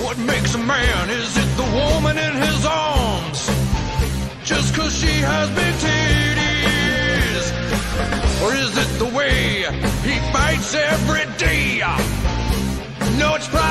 What makes a man? Is it the woman in his arms? Just 'cause she has big titties? Or is it the way he fights every day? No, it's probably